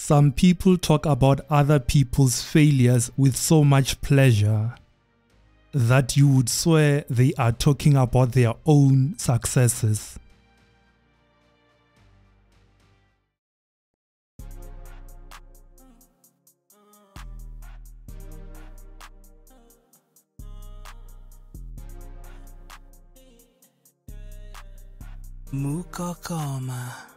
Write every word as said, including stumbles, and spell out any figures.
Some people talk about other people's failures with so much pleasure that you would swear they are talking about their own successes. Mokhonoana.